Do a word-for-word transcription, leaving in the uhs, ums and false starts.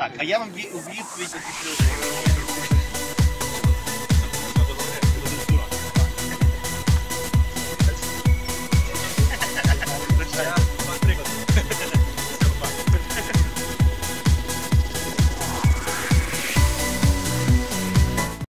Так, а я вам ві- у відповідь напишу.